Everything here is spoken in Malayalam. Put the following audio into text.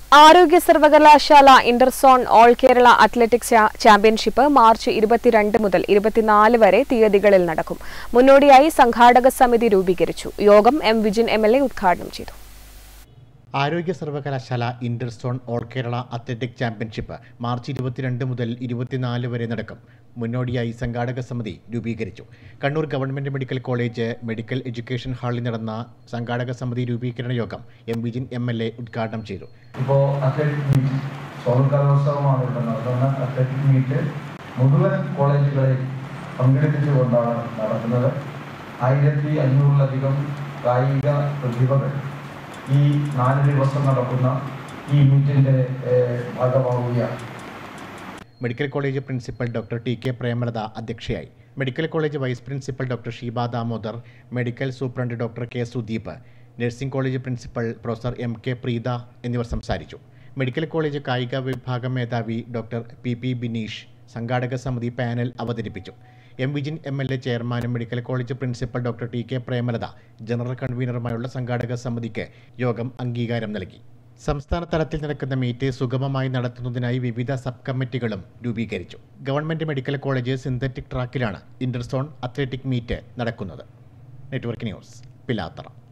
ആരോഗ്യ സർവകലാശാല interzone all Kerala athletics championship March 22 മുതൽ 24 വരെ തീയതികളിൽ നടക്കും. മുന്നോടിയായി സംഘാടക സമിതി രൂപീകരിച്ചു. യോഗം എം വിജിൻ എംഎൽഎ ഉദ്ഘാടനം ചെയ്തു. ആരോഗ്യ സർവകലാശാല interzone all Kerala athletic championship March 22 മുതൽ 24 വരെ നടക്കും. മുന്നോടിയായി സംഘാടക സമിതി രൂപീകരിച്ചു. Kannur government medical college medical education ഹാളിൽ നടന്ന സംഘാടക സമിതി രൂപീകരണ യോഗം എം വിജിൻ എംഎൽഎ ഉദ്ഘാടനം ചെയ്തു. ഇപ്പോൾ അത്ലറ്റിക് മീറ്റ് സ്വർണ്ണകലോത്സവമാണ് ഇവിടെ നടത്തുന്ന അത്ലറ്റിക് മീറ്റ് മുഴുവൻ കോളേജുകളിൽ പങ്കെടുപ്പിച്ചുകൊണ്ടാണ് നടത്തുന്നത്. 1500-ലധികം കായിക പ്രതിഭകൾ ഈ 4 ദിവസം നടക്കുന്ന ഈ മീറ്റിന്റെ ഭാഗമാവുകയാണ്. Medical college principal doctor T K. Premalatha അധ്യക്ഷയായി. Medical college vice principal doctor Sheeba Damodar, medical superintendent doctor K. Sudeep, nursing college principal professor M. K. Preetha എന്നിവർ സംസാരിച്ചു. മെഡിക്കൽ കോളേജ് കായിക വിഭാഗം മേധാവി ഡോക്ടർ പി. ബിനീഷ് സംഘാടക സമിതി പാനൽ അവതരിപ്പിച്ചു. എം വിജിൻ എംഎൽഎ ചെയർമാനും medical college principal doctor T K. Premalatha general കൺവീനറുമായുള്ള സംഘാടക സമിതിക്ക് യോഗം അംഗീകാരം നൽകി. സംസ്ഥാന തലത്തിൽ നടക്കുന്ന മീറ്റ് സുഗമമായി നടത്തുന്നതിനായി വിവിധ സബ് കമ്മിറ്റികളും രൂപീകരിച്ചു. ഗവൺമെന്റ് മെഡിക്കൽ കോളേജ് സിന്തറ്റിക് ട്രാക്കിലാണ് ഇന്റർസോൺ അത്ലറ്റിക് മീറ്റ് നടക്കുന്നത്. Network news, Pilathara.